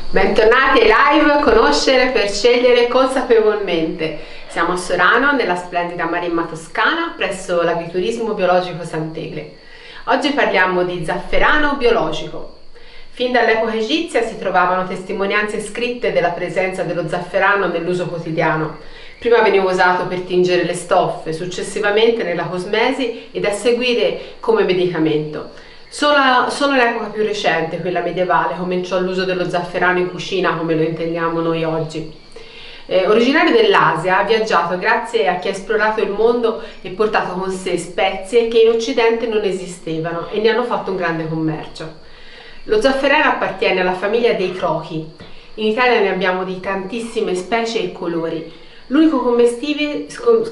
Bentornati ai live Conoscere per scegliere consapevolmente. Siamo a Sorano, nella splendida Maremma Toscana, presso l'agriturismo biologico Sant'Egle. Oggi parliamo di zafferano biologico. Fin dall'epoca egizia si trovavano testimonianze scritte della presenza dello zafferano nell'uso quotidiano. Prima veniva usato per tingere le stoffe, successivamente nella cosmesi ed a seguire come medicamento. Solo nell'epoca più recente, quella medievale, cominciò l'uso dello zafferano in cucina come lo intendiamo noi oggi. Originario dell'Asia, ha viaggiato grazie a chi ha esplorato il mondo e portato con sé spezie che in Occidente non esistevano e ne hanno fatto un grande commercio. Lo zafferano appartiene alla famiglia dei crochi. In Italia ne abbiamo di tantissime specie e colori. L'unico commestibile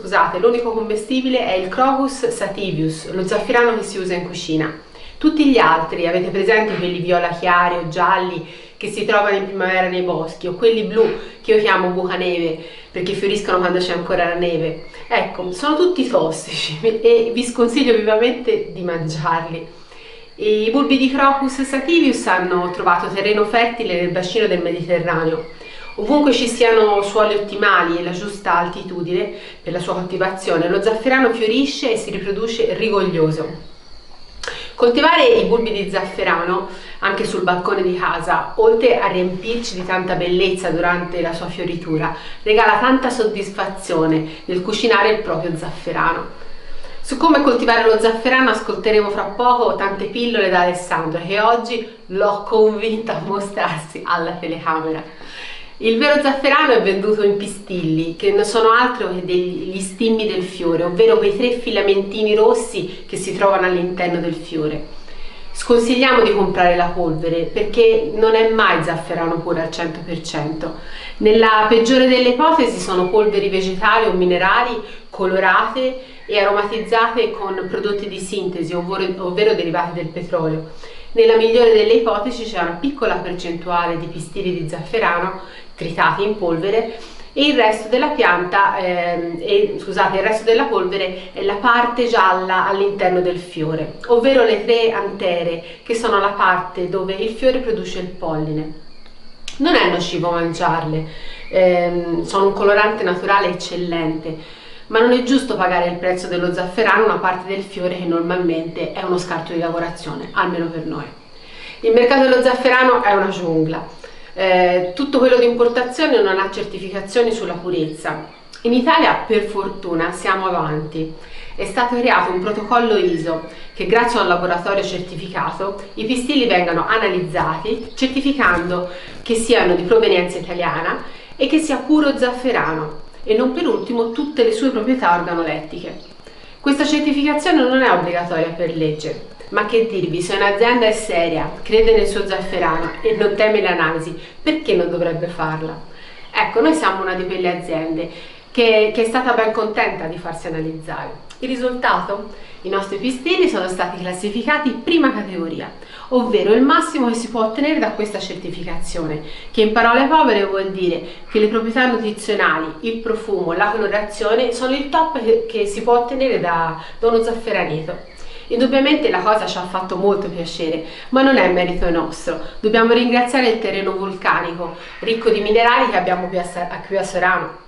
è il Crocus sativius, lo zafferano che si usa in cucina. Tutti gli altri, avete presente quelli viola chiari o gialli che si trovano in primavera nei boschi, o quelli blu che io chiamo bucaneve perché fioriscono quando c'è ancora la neve? Ecco, sono tutti tossici e vi sconsiglio vivamente di mangiarli. I bulbi di Crocus sativius hanno trovato terreno fertile nel bacino del Mediterraneo. Ovunque ci siano suoli ottimali e la giusta altitudine per la sua coltivazione, lo zafferano fiorisce e si riproduce rigoglioso. Coltivare i bulbi di zafferano anche sul balcone di casa, oltre a riempirci di tanta bellezza durante la sua fioritura, regala tanta soddisfazione nel cucinare il proprio zafferano. Su come coltivare lo zafferano ascolteremo fra poco tante pillole da Alessandro, che oggi l'ho convinta a mostrarsi alla telecamera. Il vero zafferano è venduto in pistilli, che non sono altro che degli stimmi del fiore, ovvero quei 3 filamentini rossi che si trovano all'interno del fiore. Sconsigliamo di comprare la polvere perché non è mai zafferano puro al 100%. Nella peggiore delle ipotesi sono polveri vegetali o minerali colorate e aromatizzate con prodotti di sintesi, ovvero derivati del petrolio. Nella migliore delle ipotesi c'è una piccola percentuale di pistilli di zafferano tritati in polvere e il resto della pianta, il resto della polvere è la parte gialla all'interno del fiore, ovvero le 3 antere, che sono la parte dove il fiore produce il polline. Non è nocivo mangiarle, sono un colorante naturale eccellente, ma non è giusto pagare il prezzo dello zafferano una parte del fiore che normalmente è uno scarto di lavorazione, almeno per noi. Il mercato dello zafferano è una giungla. Tutto quello di importazione non ha certificazioni sulla purezza. In Italia, per fortuna, siamo avanti. È stato creato un protocollo ISO che, grazie a un laboratorio certificato, i pistilli vengano analizzati, certificando che siano di provenienza italiana e che sia puro zafferano, e non per ultimo tutte le sue proprietà organolettiche. Questa certificazione non è obbligatoria per legge, ma che dirvi, se un'azienda è seria, crede nel suo zafferano e non teme l'analisi, perché non dovrebbe farla? Ecco, noi siamo una di quelle aziende che è stata ben contenta di farsi analizzare. Il risultato? I nostri pistilli sono stati classificati prima categoria, ovvero il massimo che si può ottenere da questa certificazione, che in parole povere vuol dire che le proprietà nutrizionali, il profumo, la colorazione sono il top che si può ottenere da uno zafferanito. Indubbiamente la cosa ci ha fatto molto piacere, ma non è merito nostro. Dobbiamo ringraziare il terreno vulcanico, ricco di minerali che abbiamo qui a Sorano.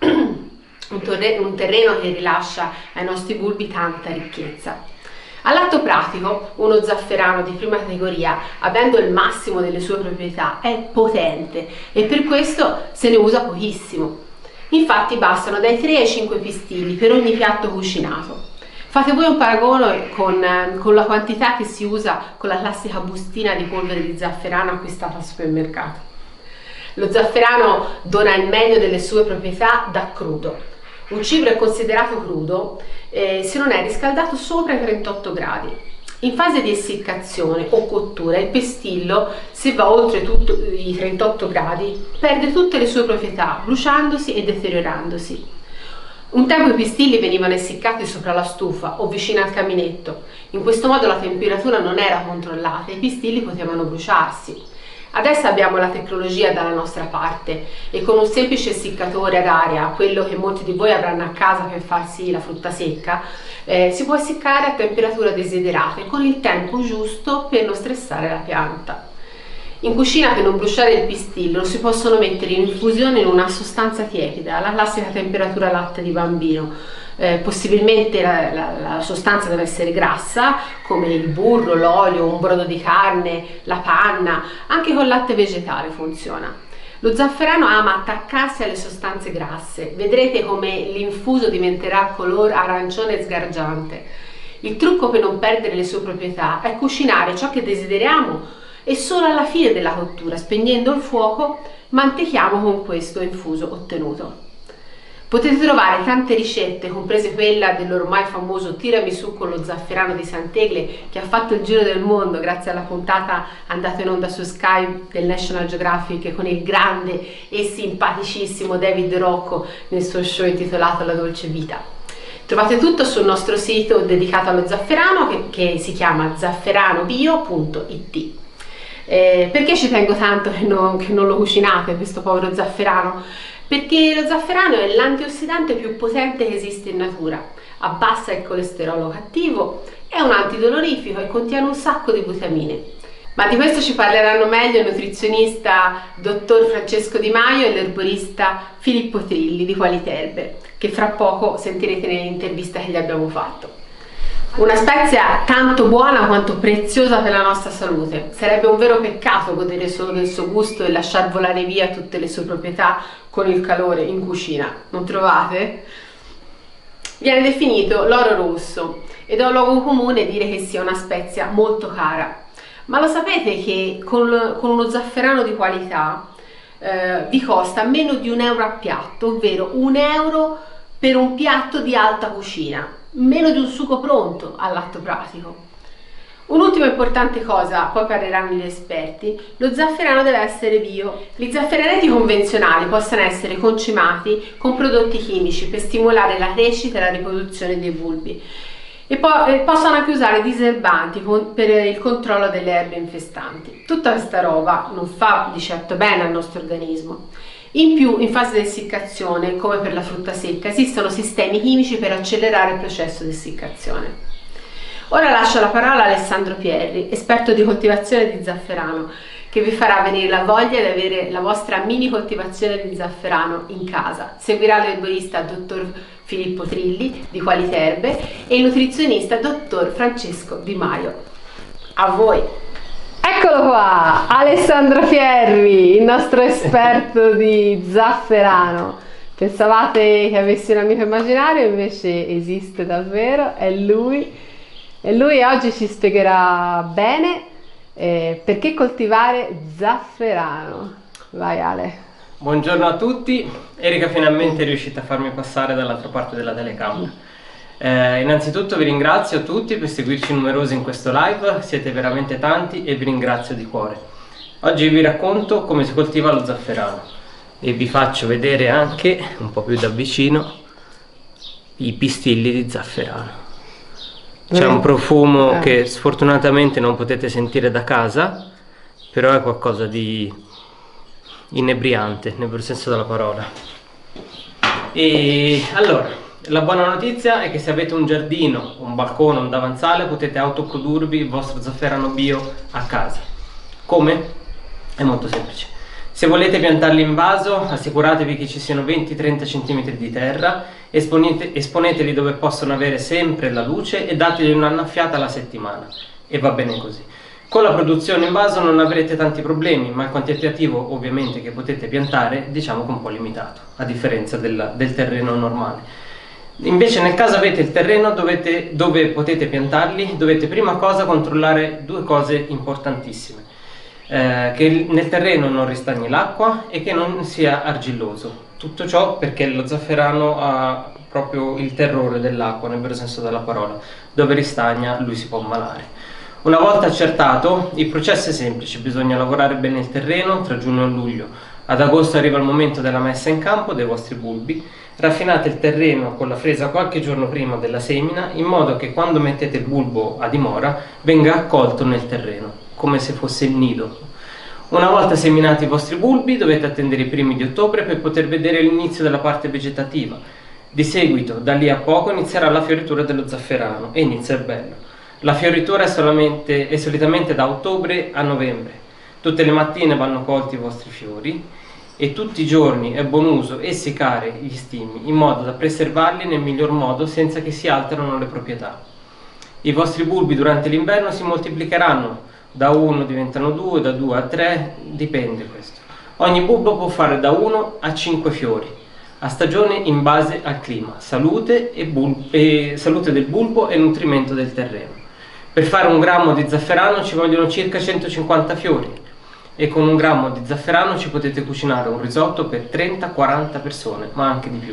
Un terreno che rilascia ai nostri bulbi tanta ricchezza. All'atto pratico, uno zafferano di prima categoria, avendo il massimo delle sue proprietà, è potente e per questo se ne usa pochissimo. Infatti bastano dai 3 ai 5 pistilli per ogni piatto cucinato. Fate voi un paragone con la quantità che si usa con la classica bustina di polvere di zafferano acquistata al supermercato. Lo zafferano dona il meglio delle sue proprietà da crudo. Un cibo è considerato crudo se non è riscaldato sopra i 38 gradi. In fase di essiccazione o cottura il pestillo, se va oltre i 38 gradi, perde tutte le sue proprietà, bruciandosi e deteriorandosi. Un tempo i pistilli venivano essiccati sopra la stufa o vicino al caminetto. In questo modo la temperatura non era controllata e i pistilli potevano bruciarsi. Adesso abbiamo la tecnologia dalla nostra parte e con un semplice essiccatore ad aria, quello che molti di voi avranno a casa per farsi la frutta secca, si può essiccare a temperatura desiderata e con il tempo giusto per non stressare la pianta. In cucina, per non bruciare il pistillo, si possono mettere in infusione in una sostanza tiepida, alla classica temperatura latte di bambino. Possibilmente la sostanza deve essere grassa, come il burro, l'olio, un brodo di carne, la panna, anche con latte vegetale funziona. Lo zafferano ama attaccarsi alle sostanze grasse, vedrete come l'infuso diventerà color arancione sgargiante. Il trucco per non perdere le sue proprietà è cucinare ciò che desideriamo e solo alla fine della cottura, spegnendo il fuoco, mantechiamo con questo infuso ottenuto. Potete trovare tante ricette, comprese quella dell'ormai famoso tiramisù con lo zafferano di Santegle, che ha fatto il giro del mondo grazie alla puntata andata in onda su Sky del National Geographic con il grande e simpaticissimo David Rocco nel suo show intitolato La dolce vita. Trovate tutto sul nostro sito dedicato allo zafferano che si chiama zafferanobio.it. Perché ci tengo tanto che non lo cucinate questo povero zafferano? Perché lo zafferano è l'antiossidante più potente che esiste in natura, abbassa il colesterolo cattivo, è un antidolorifico e contiene un sacco di vitamine. Ma di questo ci parleranno meglio il nutrizionista dottor Francesco Di Maio e l'erborista Filippo Trilli di Qualiterbe, che fra poco sentirete nell'intervista che gli abbiamo fatto. Una spezia tanto buona quanto preziosa per la nostra salute. Sarebbe un vero peccato godere solo del suo gusto e lasciar volare via tutte le sue proprietà con il calore in cucina, non trovate? Viene definito l'oro rosso ed è un luogo comune dire che sia una spezia molto cara. Ma lo sapete che con uno zafferano di qualità vi costa meno di €1 a piatto, ovvero €1 per un piatto di alta cucina, meno di un sugo pronto all'atto pratico. Un'ultima importante cosa, poi parleranno gli esperti: lo zafferano deve essere bio. Gli zafferaneti convenzionali possono essere concimati con prodotti chimici per stimolare la crescita e la riproduzione dei bulbi e poi possono anche usare diserbanti per il controllo delle erbe infestanti. Tutta questa roba non fa di certo bene al nostro organismo. In più, in fase di essiccazione, come per la frutta secca, esistono sistemi chimici per accelerare il processo di essiccazione. Ora lascio la parola a Alessandro Pierri, esperto di coltivazione di zafferano, che vi farà venire la voglia di avere la vostra mini coltivazione di zafferano in casa. Seguirà l'erborista dottor Filippo Trilli di Qualiterbe e il nutrizionista dottor Francesco Di Maio. A voi! Eccolo qua, Alessandro Pierri, il nostro esperto di zafferano. Pensavate che avessi un amico immaginario, invece esiste davvero, è lui. E lui oggi ci spiegherà bene perché coltivare zafferano. Vai Ale. Buongiorno a tutti, Erika finalmente è riuscita a farmi passare dall'altra parte della telecamera. Innanzitutto vi ringrazio tutti per seguirci numerosi in questo live, siete veramente tanti e vi ringrazio di cuore. Oggi vi racconto come si coltiva lo zafferano e vi faccio vedere anche un po' più da vicino i pistilli di zafferano. C'è un profumo che sfortunatamente non potete sentire da casa, però è qualcosa di inebriante nel vero senso della parola. E allora, la buona notizia è che se avete un giardino, un balcone, un davanzale, potete autoprodurvi il vostro zafferano bio a casa. Come? È molto semplice. Se volete piantarli in vaso, assicuratevi che ci siano 20-30 cm di terra, esponeteli dove possono avere sempre la luce e dategli un'annaffiata alla settimana. E va bene così. Con la produzione in vaso non avrete tanti problemi, ma il quantitativo ovviamente che potete piantare diciamo che è un po' limitato, a differenza del terreno normale. Invece nel caso avete il terreno dove potete piantarli, dovete prima cosa controllare due cose importantissime. Che nel terreno non ristagni l'acqua e che non sia argilloso. Tutto ciò perché lo zafferano ha proprio il terrore dell'acqua, nel vero senso della parola. Dove ristagna lui si può ammalare. Una volta accertato, il processo è semplice, bisogna lavorare bene il terreno tra giugno e luglio. Ad agosto arriva il momento della messa in campo dei vostri bulbi. Raffinate il terreno con la fresa qualche giorno prima della semina, in modo che quando mettete il bulbo a dimora venga accolto nel terreno, come se fosse il nido. Una volta seminati i vostri bulbi dovete attendere i primi di ottobre per poter vedere l'inizio della parte vegetativa. Di seguito, da lì a poco, inizierà la fioritura dello zafferano e inizia il bello. La fioritura è solitamente da ottobre a novembre. Tutte le mattine vanno colti i vostri fiori e tutti i giorni è buon uso essiccare gli stimi in modo da preservarli nel miglior modo senza che si alterano le proprietà. I vostri bulbi durante l'inverno si moltiplicheranno, da 1 diventano 2, da 2 a 3, dipende questo. Ogni bulbo può fare da 1 a 5 fiori, a stagione in base al clima, salute del bulbo e nutrimento del terreno. Per fare 1 grammo di zafferano ci vogliono circa 150 fiori e con 1 grammo di zafferano ci potete cucinare un risotto per 30-40 persone, ma anche di più.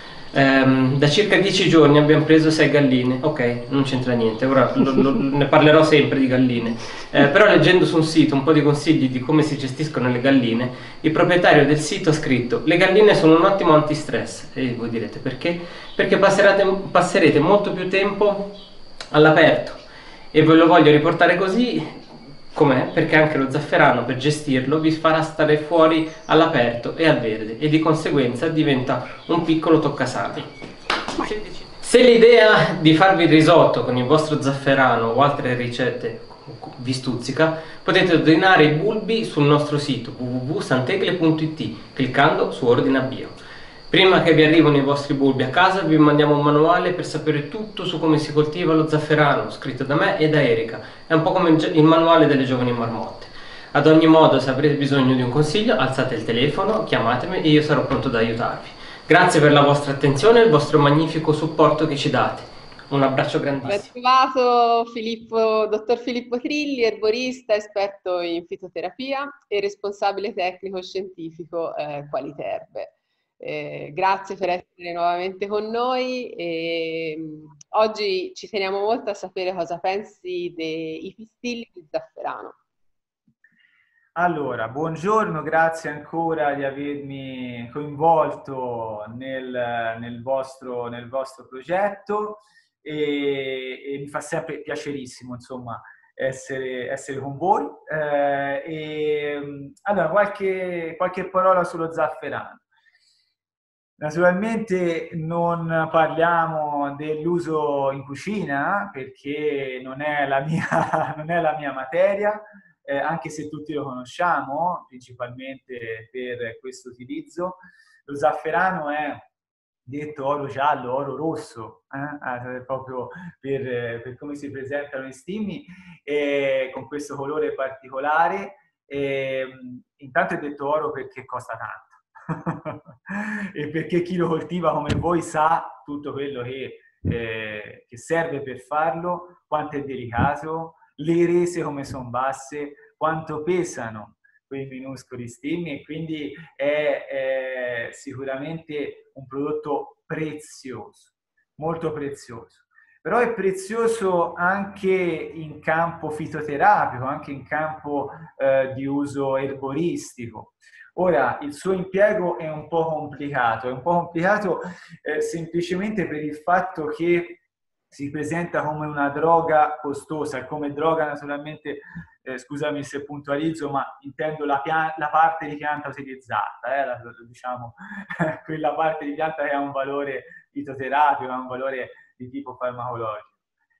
Da circa 10 giorni abbiamo preso 6 galline, ok, non c'entra niente, ora ne parlerò sempre di galline, però leggendo su un sito un po' di consigli di come si gestiscono le galline, il proprietario del sito ha scritto: le galline sono un ottimo antistress. E voi direte perché? Perché passerete molto più tempo all'aperto, e ve lo voglio riportare così com'è, perché anche lo zafferano, per gestirlo, vi farà stare fuori all'aperto e al verde, e di conseguenza diventa un piccolo toccasana. Se l'idea di farvi il risotto con il vostro zafferano o altre ricette vi stuzzica, potete ordinare i bulbi sul nostro sito www.santegle.it cliccando su Ordina Bio. Prima che vi arrivino i vostri bulbi a casa, vi mandiamo un manuale per sapere tutto su come si coltiva lo zafferano, scritto da me e da Erika. È un po' come il manuale delle giovani marmotte. Ad ogni modo, se avrete bisogno di un consiglio, alzate il telefono, chiamatemi e io sarò pronto ad aiutarvi. Grazie per la vostra attenzione e il vostro magnifico supporto che ci date. Un abbraccio grandissimo. Ben trovato dottor Filippo Trilli, erborista, esperto in fitoterapia e responsabile tecnico scientifico Qualiterbe. Grazie per essere nuovamente con noi. Oggi ci teniamo molto a sapere cosa pensi dei pistilli di zafferano. Allora, buongiorno, grazie ancora di avermi coinvolto nel vostro progetto e mi fa sempre piacerissimo, insomma, essere con voi. Allora, qualche parola sullo zafferano. Naturalmente non parliamo dell'uso in cucina perché non è la mia materia, anche se tutti lo conosciamo, principalmente per questo utilizzo. Lo zafferano è detto oro giallo, oro rosso, proprio per come si presentano i stimi, con questo colore particolare. Intanto è detto oro perché costa tanto. E perché chi lo coltiva come voi sa tutto quello che serve per farlo, quanto è delicato, le rese come sono basse, quanto pesano quei minuscoli stimi, e quindi è sicuramente un prodotto prezioso, molto prezioso. Però è prezioso anche in campo fitoterapico, anche in campo di uso erboristico. Ora, il suo impiego è un po' complicato semplicemente per il fatto che si presenta come una droga costosa, come droga naturalmente, scusami se puntualizzo, ma intendo la parte di pianta utilizzata, diciamo, quella parte di pianta che ha un valore fitoterapico, ha un valore di tipo farmacologico.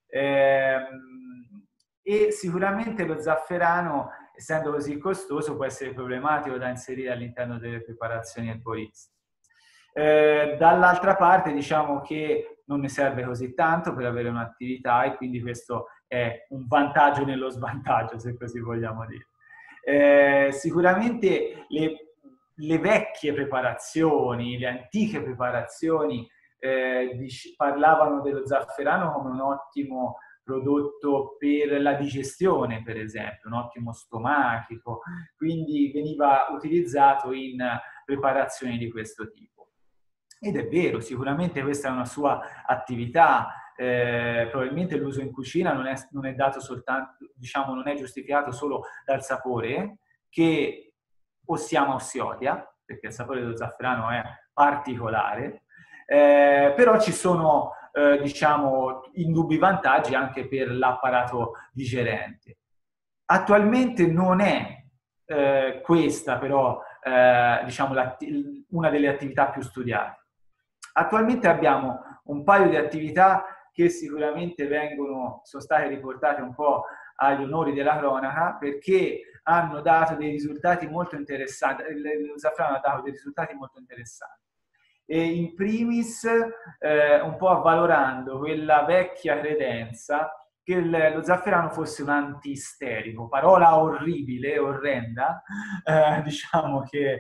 E sicuramente lo zafferano, essendo così costoso, può essere problematico da inserire all'interno delle preparazioni erboristiche. Dall'altra parte diciamo che non ne serve così tanto per avere un'attività, e quindi questo è un vantaggio nello svantaggio, se così vogliamo dire. Sicuramente le vecchie preparazioni, le antiche preparazioni parlavano dello zafferano come un ottimo prodotto per la digestione, per esempio, un ottimo stomachico, quindi veniva utilizzato in preparazioni di questo tipo. Ed è vero, sicuramente questa è una sua attività, probabilmente l'uso in cucina non è dato soltanto, diciamo, non è giustificato solo dal sapore, che o si ama o si odia, perché il sapore dello zafferano è particolare, però ci sono diciamo, indubbi vantaggi anche per l'apparato digerente. Attualmente non è questa però diciamo, una delle attività più studiate. Attualmente abbiamo un paio di attività che sicuramente sono state riportate un po' agli onori della cronaca, perché hanno dato dei risultati molto interessanti, lo zafferano ha dato dei risultati molto interessanti. E in primis un po' avvalorando quella vecchia credenza che lo zafferano fosse un antisterico, parola orribile, orrenda, diciamo che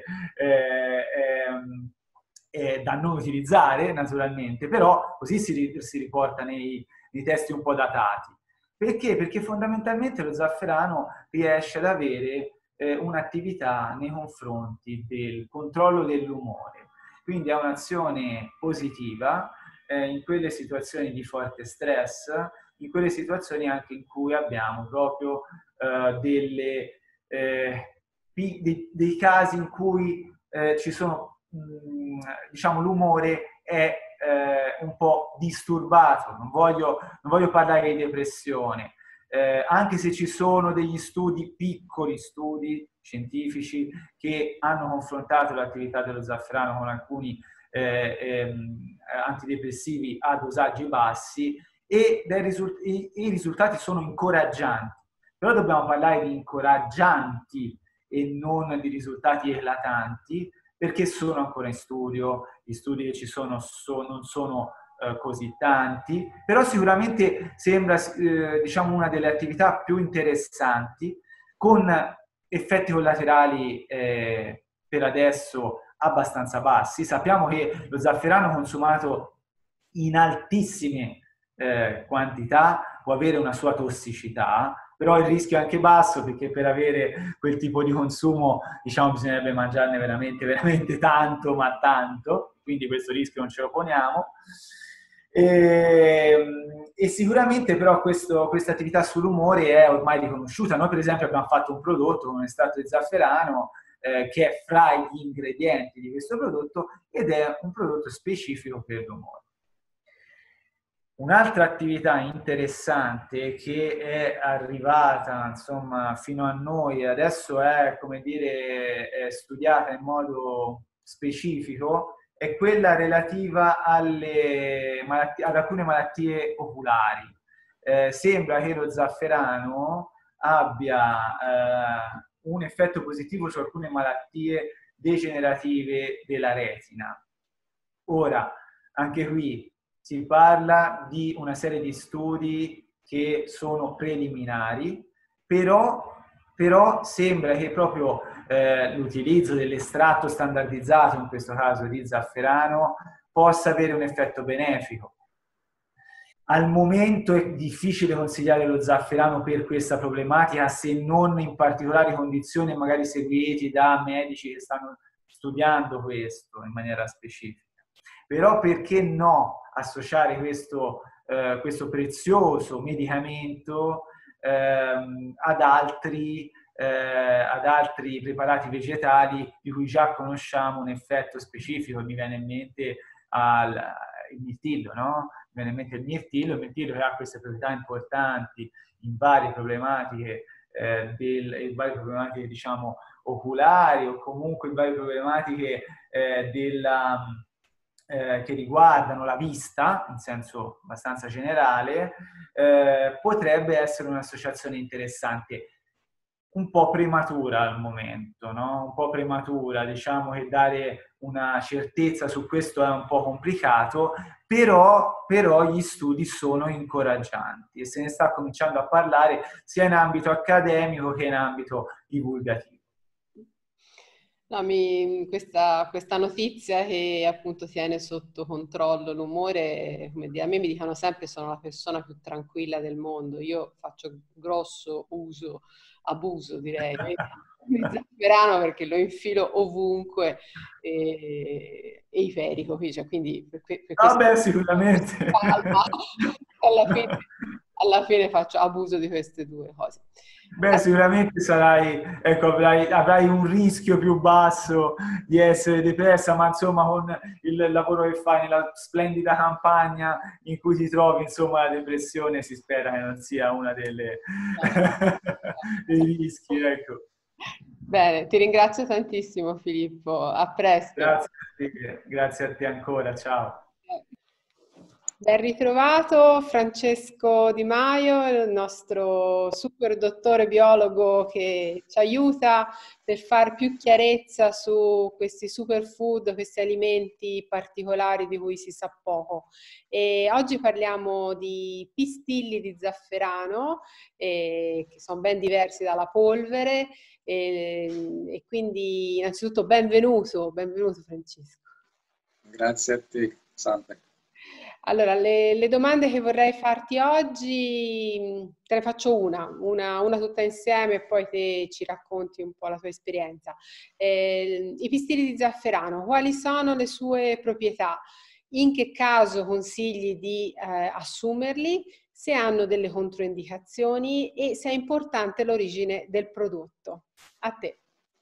è da non utilizzare naturalmente, però così si riporta nei testi un po' datati. Perché? Perché fondamentalmente lo zafferano riesce ad avere un'attività nei confronti del controllo dell'umore, quindi ha un'azione positiva in quelle situazioni di forte stress, in quelle situazioni anche in cui abbiamo proprio dei casi in cui ci sono, diciamo, l'umore è un po' disturbato. Non voglio parlare di depressione, anche se ci sono degli studi, piccoli studi scientifici, che hanno confrontato l'attività dello zafferano con alcuni antidepressivi a dosaggi bassi, e i risultati sono incoraggianti. Però dobbiamo parlare di incoraggianti e non di risultati eclatanti, perché sono ancora in studio, gli studi che ci sono non sono così tanti, però sicuramente sembra diciamo una delle attività più interessanti, con effetti collaterali per adesso abbastanza bassi. Sappiamo che lo zafferano consumato in altissime quantità può avere una sua tossicità, però il rischio è anche basso, perché per avere quel tipo di consumo, diciamo, bisognerebbe mangiarne veramente, veramente tanto, ma tanto, quindi questo rischio non ce lo poniamo. E sicuramente però questa attività sull'umore è ormai riconosciuta. Noi per esempio abbiamo fatto un prodotto con estratto di zafferano che è fra gli ingredienti di questo prodotto, ed è un prodotto specifico per l'umore. Un'altra attività interessante che è arrivata, insomma, fino a noi, adesso è, come dire, è studiata in modo specifico, è quella relativa ad alcune malattie oculari. Sembra che lo zafferano abbia un effetto positivo su alcune malattie degenerative della retina. Ora, anche qui si parla di una serie di studi che sono preliminari, però sembra che proprio l'utilizzo dell'estratto standardizzato, in questo caso di zafferano, possa avere un effetto benefico. Al momento è difficile consigliare lo zafferano per questa problematica, se non in particolari condizioni, magari seguiti da medici che stanno studiando questo in maniera specifica. Però perché no associare questo prezioso medicamento ad altri preparati vegetali di cui già conosciamo un effetto specifico? Mi viene in mente il mirtillo, no? Mi viene in mente il mirtillo che ha queste proprietà importanti in varie problematiche, diciamo oculari, o comunque in varie problematiche che riguardano la vista in senso abbastanza generale. Potrebbe essere un'associazione interessante, un po' prematura al momento, no? Un po' prematura, diciamo che dare una certezza su questo è un po' complicato, però gli studi sono incoraggianti e se ne sta cominciando a parlare sia in ambito accademico che in ambito divulgativo. No, questa notizia che appunto tiene sotto controllo l'umore, come dire, a me mi dicono sempre sono la persona più tranquilla del mondo. Io faccio grosso abuso direi, di zafferano perché lo infilo ovunque e iperico, cioè, quindi per questo sicuramente alla fine faccio abuso di queste due cose. Beh, sicuramente avrai un rischio più basso di essere depressa, ma insomma con il lavoro che fai nella splendida campagna in cui ti trovi, insomma, la depressione si spera che non sia una dei rischi, ecco. Bene, ti ringrazio tantissimo Filippo, a presto. Grazie a te ancora, ciao. Ben ritrovato Francesco Di Maio, il nostro super dottore biologo che ci aiuta per far più chiarezza su questi superfood, questi alimenti particolari di cui si sa poco. E oggi parliamo di pistilli di zafferano, che sono ben diversi dalla polvere, e quindi innanzitutto benvenuto Francesco. Grazie a te, salve. Allora, le domande che vorrei farti oggi, te ne faccio una tutta insieme e poi te ci racconti un po' la tua esperienza. I pistilli di zafferano, quali sono le sue proprietà? In che caso consigli di assumerli? Se hanno delle controindicazioni e se è importante l'origine del prodotto. A te.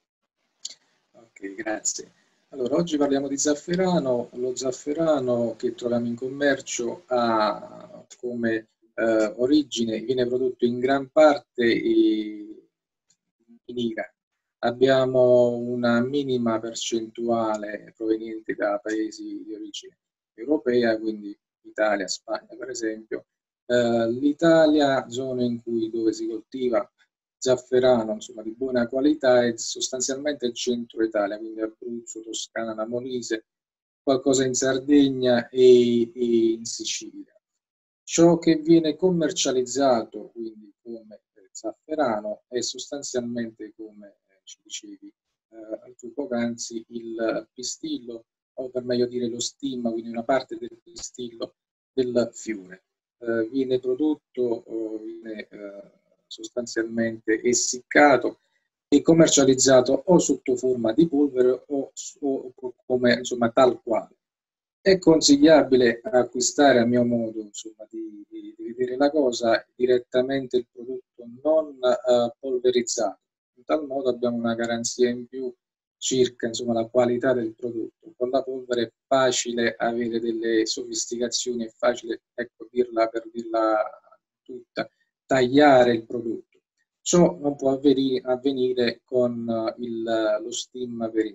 Ok, grazie. Allora, oggi parliamo di zafferano. Lo zafferano che troviamo in commercio ha come origine, viene prodotto in gran parte in Iran. Abbiamo una minima percentuale proveniente da paesi di origine europea, quindi Italia, Spagna per esempio. L'Italia, zone dove si coltiva zafferano, insomma, di buona qualità, è sostanzialmente il centro Italia, quindi Abruzzo, Toscana, Molise, qualcosa in Sardegna e in Sicilia. Ciò che viene commercializzato, quindi come zafferano, è sostanzialmente, come ci dicevi tu poc'anzi, il pistillo, o per meglio dire lo stigma, quindi una parte del pistillo del fiore. Viene prodotto, viene sostanzialmente essiccato e commercializzato o sotto forma di polvere o come, insomma, tal quale. È consigliabile acquistare, a mio modo, insomma, di vedere la cosa, direttamente il prodotto non polverizzato. In tal modo abbiamo una garanzia in più circa, insomma, la qualità del prodotto. Con la polvere è facile avere delle sofisticazioni, è facile, ecco, per dirla tutta, tagliare il prodotto. Ciò non può avvenire con lo stigma per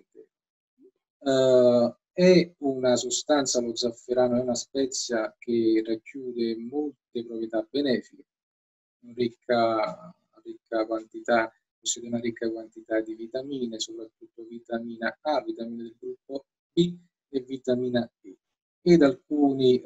intero. È una sostanza, lo zafferano è una spezia che racchiude molte proprietà benefiche, ricca quantità, possiede una ricca quantità di vitamine, soprattutto vitamina A, vitamine del gruppo B e vitamina E, ed alcuni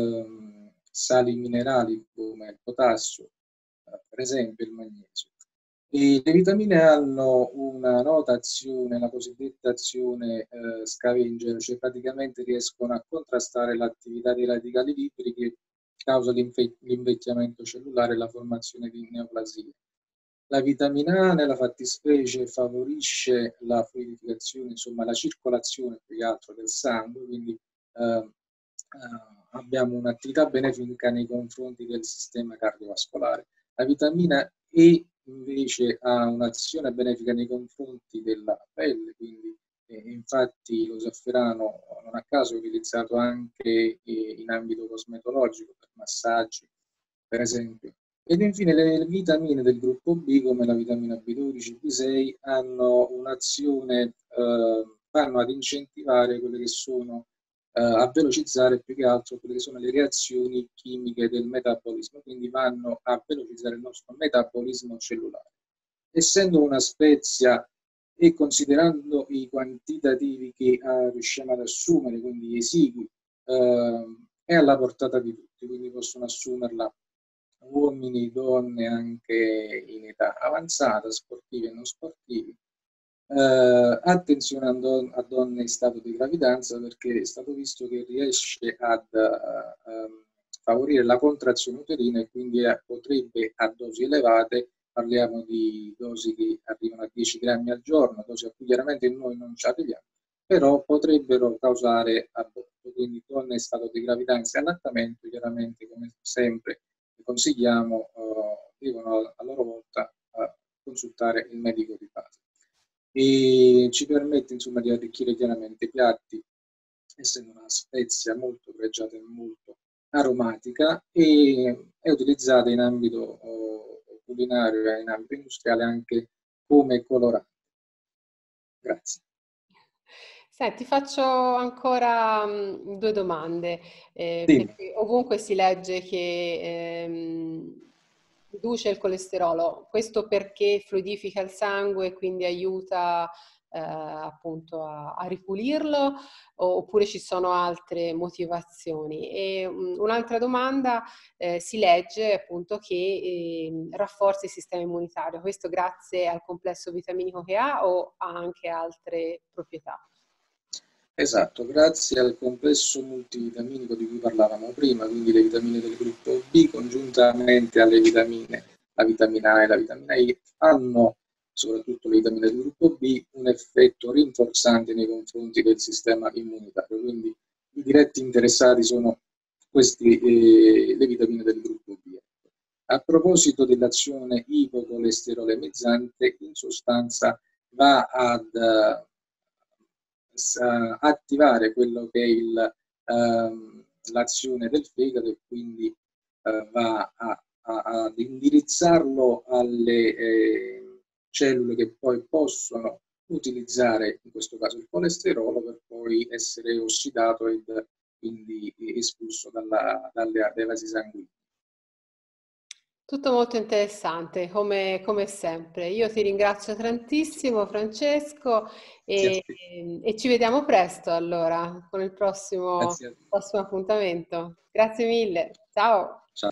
sali minerali come il potassio, per esempio il magnesio. E le vitamine hanno una nota azione, la cosiddetta azione scavenger, cioè praticamente riescono a contrastare l'attività dei radicali liberi che causa l'invecchiamento cellulare e la formazione di neoplasie. La vitamina A nella fattispecie favorisce la fluidificazione, insomma la circolazione più che altro del sangue, quindi abbiamo un'attività benefica nei confronti del sistema cardiovascolare. La vitamina E invece ha un'azione benefica nei confronti della pelle, quindi infatti lo zafferano non a caso è utilizzato anche in ambito cosmetologico, per massaggi per esempio. Ed infine le vitamine del gruppo B, come la vitamina B12, B6, hanno un'azione, vanno ad incentivare quelle che sono, a velocizzare più che altro quelle che sono le reazioni chimiche del metabolismo, quindi vanno a velocizzare il nostro metabolismo cellulare. Essendo una spezia e considerando i quantitativi che riusciamo ad assumere, quindi esigui, è alla portata di tutti, quindi possono assumerla uomini, donne anche in età avanzata, sportivi e non sportivi. Attenzione a donne in stato di gravidanza, perché è stato visto che riesce ad favorire la contrazione uterina e quindi potrebbe a dosi elevate, parliamo di dosi che arrivano a 10 grammi al giorno, dosi a cui chiaramente noi non ci arriviamo, però potrebbero causare aborto. Quindi donne in stato di gravidanza e allattamento, chiaramente come sempre consigliamo, devono a loro volta consultare il medico di base. E ci permette, insomma, di arricchire chiaramente i piatti, essendo una spezia molto pregiata e molto aromatica, e è utilizzata in ambito culinario e in ambito industriale anche come colorante. Grazie. Senti, faccio ancora due domande, Sì, perché ovunque si legge che riduce il colesterolo, questo perché fluidifica il sangue e quindi aiuta appunto a ripulirlo, oppure ci sono altre motivazioni? E un'altra domanda, si legge appunto che rafforza il sistema immunitario, questo grazie al complesso vitaminico che ha o ha anche altre proprietà? esatto, grazie al complesso multivitaminico di cui parlavamo prima, quindi le vitamine del gruppo B congiuntamente alle vitamine, la vitamina A e la vitamina I, hanno, soprattutto le vitamine del gruppo B, un effetto rinforzante nei confronti del sistema immunitario. Quindi i diretti interessati sono le vitamine del gruppo B. A proposito dell'azione ipocolesterolemizzante, in sostanza va ad attivare quello che è l'azione del fegato e quindi va ad indirizzarlo alle cellule che poi possono utilizzare in questo caso il colesterolo per poi essere ossidato ed quindi espulso dai vasi sanguigni. Tutto molto interessante, come sempre. Io ti ringrazio tantissimo, Francesco, e ci vediamo presto allora con il prossimo appuntamento. Grazie mille, ciao. Ciao.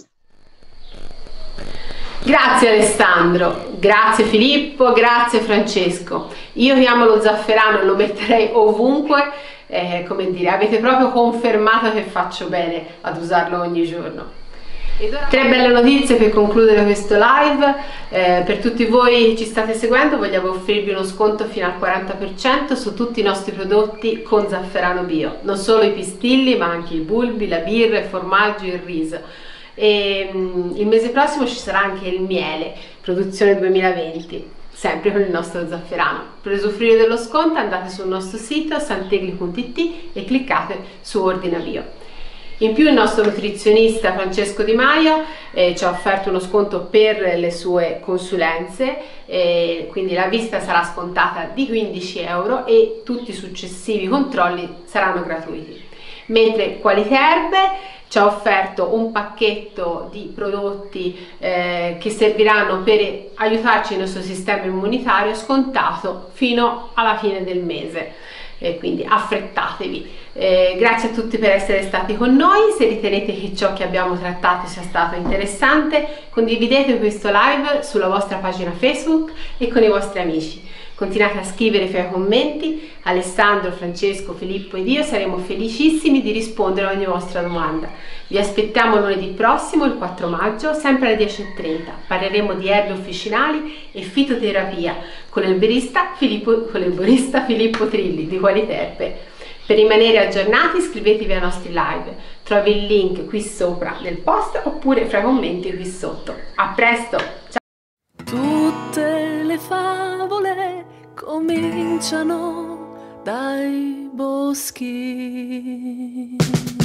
Grazie Alessandro, grazie Filippo, grazie Francesco. Io che amo lo zafferano e lo metterei ovunque, come dire, avete proprio confermato che faccio bene ad usarlo ogni giorno. Tre belle notizie per concludere questo live. Per tutti voi che ci state seguendo vogliamo offrirvi uno sconto fino al 40% su tutti i nostri prodotti con zafferano bio, non solo i pistilli ma anche i bulbi, la birra, il formaggio, il riso. E il mese prossimo ci sarà anche il miele, produzione 2020, sempre con il nostro zafferano. Per usufruire dello sconto andate sul nostro sito santegli.it e cliccate su Ordina Bio. In più il nostro nutrizionista Francesco Di Maio ci ha offerto uno sconto per le sue consulenze, quindi la visita sarà scontata di 15 euro e tutti i successivi controlli saranno gratuiti. Mentre Qualite Erbe ci ha offerto un pacchetto di prodotti che serviranno per aiutarci nel nostro sistema immunitario scontato fino alla fine del mese. Quindi affrettatevi. Grazie a tutti per essere stati con noi. Se ritenete che ciò che abbiamo trattato sia stato interessante, condividete questo live sulla vostra pagina Facebook e con i vostri amici. Continuate a scrivere fra i commenti. Alessandro, Francesco, Filippo ed io saremo felicissimi di rispondere a ogni vostra domanda. Vi aspettiamo lunedì prossimo, il 4 maggio, sempre alle 10:30. Parleremo di erbe officinali e fitoterapia con il barista Filippo Trilli di Qualite Erbe. Per rimanere aggiornati iscrivetevi ai nostri live. Trovi il link qui sopra nel post oppure fra i commenti qui sotto. A presto! Ciao! Tutte le favole cominciano dai boschi.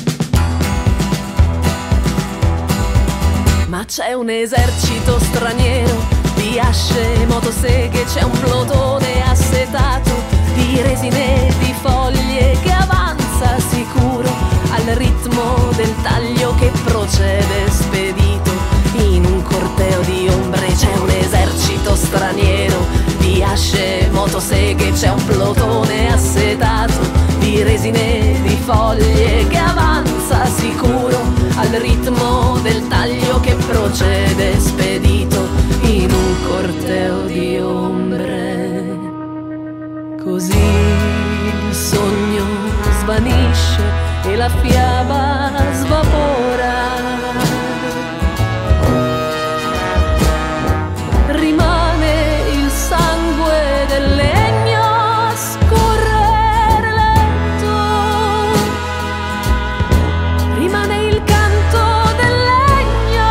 Ma c'è un esercito straniero di asce, motoseghe, c'è un plotone assetato di resine, di foglie che avanza sicuro al ritmo del taglio che procede spedito in un corteo di ombre. C'è un esercito straniero di asce, motoseghe, c'è un plotone assetato di resine, di foglie che avanza sicuro al ritmo del taglio che procede spedito in un corteo di ombre. Così il sogno svanisce e la fiaba svapora. Rimane il sangue del legno a scorrere lento. Rimane il canto del legno,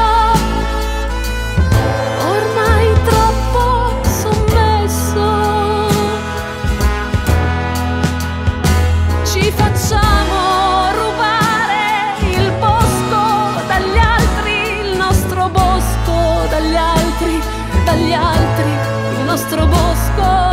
ormai troppo sommesso. Ci facciamo rubare il bosco dagli altri, il nostro bosco dagli altri, il nostro bosco.